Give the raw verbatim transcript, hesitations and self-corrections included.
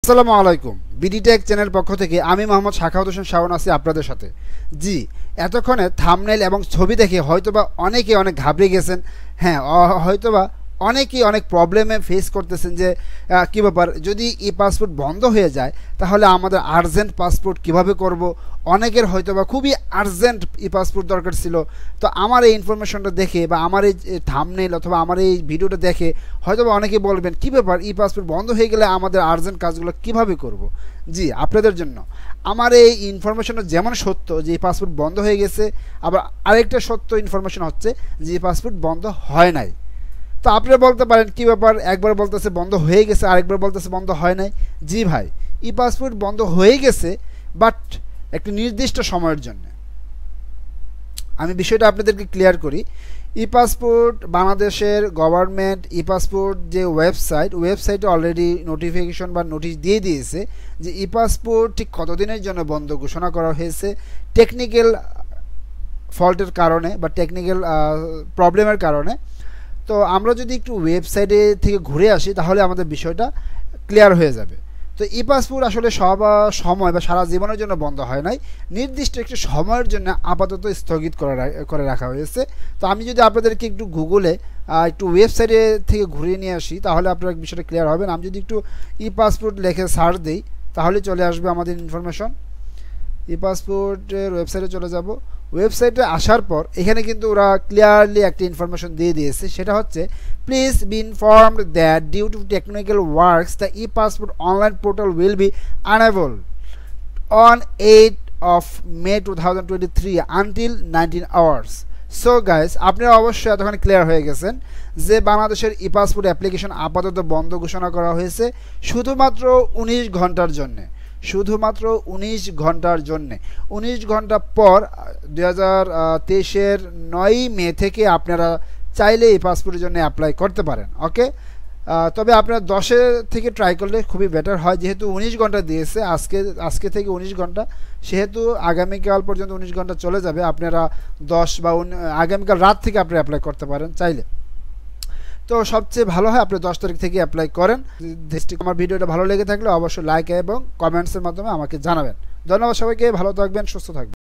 আসসালামু আলাইকুম। BD take channel পক্ষ থেকে আমি মোহাম্মদ শাখাওয়াত হোসেন শাওন আছি আপনাদের সাথে। জি, এতক্ষণে থাম্বনেল এবং ছবি দেখে হয়তোবা অনেকে অনেক ঘাবড়ে গেছেন। হ্যাঁ, হয়তোবা অনেকেই অনেক প্রবলেমে ফেস করতেছেন যে কী ব্যাপার, যদি ই পাসপোর্ট বন্ধ হয়ে যায় তাহলে আমাদের আর্জেন্ট পাসপোর্ট কিভাবে করব। অনেকের হয়তোবা খুবই আর্জেন্ট ই পাসপোর্ট দরকার ছিল। তো আমার এই ইনফরমেশনটা দেখে বা আমার এই থাম্বনেল অথবা আমার এই ভিডিওটা দেখে হয়তোবা অনেকে বলবেন কী ব্যাপার, ই পাসপোর্ট বন্ধ হয়ে গেলে আমাদের আর্জেন্ট কাজগুলো কিভাবে করব। জি, আপনাদের জন্য আমার এই ইনফরমেশনটা যেমন সত্য যে এই পাসপোর্ট বন্ধ হয়ে গেছে, আবার আরেকটা সত্য ইনফরমেশন হচ্ছে যে এই পাসপোর্ট বন্ধ হয় নাই। তো আপনারা বলতে পারেন কী ব্যাপার, একবার বলতেছে বন্ধ হয়ে গেছে, আরেকবার বলতেছে বন্ধ হয় নাই। জি ভাই, ই পাসপোর্ট বন্ধ হয়ে গেছে, বাট একটি নির্দিষ্ট সময়ের জন্য। আমি বিষয়টা আপনাদেরকে ক্লিয়ার করি। ই পাসপোর্ট বাংলাদেশের গভর্নমেন্ট ই পাসপোর্ট যে ওয়েবসাইট, ওয়েবসাইটে অলরেডি নোটিফিকেশন বা নোটিশ দিয়ে দিয়েছে যে ই পাসপোর্ট ঠিক কতদিনের জন্য বন্ধ ঘোষণা করা হয়েছে টেকনিক্যাল ফল্টের কারণে বা টেকনিক্যাল প্রবলেমের কারণে। তো আমরা যদি একটু ওয়েবসাইটে থেকে ঘুরে আসি তাহলে আমাদের বিষয়টা ক্লিয়ার হয়ে যাবে। তো ই পাসপোর্ট আসলে সব সময় বা সারা জীবনের জন্য বন্ধ হয় নাই, নির্দিষ্ট একটি সময়ের জন্য আপাতত স্থগিত করে করে রাখা হয়েছে। তো আমি যদি আপনাদেরকে একটু গুগলে একটু ওয়েবসাইটে থেকে ঘুরিয়ে নিয়ে আসি তাহলে আপনার বিষয়টা ক্লিয়ার হবেন। আমি যদি একটু ই পাসপোর্ট লিখে সার্চ দিই তাহলে চলে আসবে আমাদের ইনফরমেশন। ই পাসপোর্টের ওয়েবসাইটে চলে যাব। ওয়েবসাইটে আসার পর এখানে কিন্তু ওরা ক্লিয়ারলি একটা ইনফরমেশন দিয়ে দিয়েছে, সেটা হচ্ছে please be informed that due to technical works the e passport online portal will be unable on eight of May two thousand twenty three until nineteen hours. So guys, আপনারা অবশ্যই এতক্ষণ clear হয়ে গেছেন যে বাংলাদেশের ই পাসপোর্ট অ্যাপ্লিকেশন আপাতত বন্ধ ঘোষণা করা হয়েছে শুধুমাত্র উনিশ ঘন্টার জন্যে, শুধুমাত্র উনিশ ঘন্টার জন্যে। উনিশ ঘন্টা পর দুই হাজার তেইশের নয়ই মে থেকে আপনারা চাইলে এই পাসপোর্টের জন্য অ্যাপ্লাই করতে পারেন। ওকে, তবে আপনারা দশে থেকে ট্রাই করলে খুবই বেটার হয়, যেহেতু উনিশ ঘন্টা দিয়েছে আজকে আজকে থেকে উনিশ ঘন্টা, সেহেতু আগামীকাল পর্যন্ত উনিশ ঘন্টা চলে যাবে। আপনারা দশ বা আগামীকাল রাত থেকে আপনি অ্যাপ্লাই করতে পারেন চাইলে। তো সবচেয়ে ভালো হয় আপনি দশ তারিখ থেকে অ্যাপ্লাই করেন। আমার ভিডিওটা ভালো লেগে থাকলে অবশ্যই লাইক এবং কমেন্টসের মাধ্যমে আমাকে জানাবেন। ধন্যবাদ সবাইকে, ভালো থাকবেন, সুস্থ থাকবেন।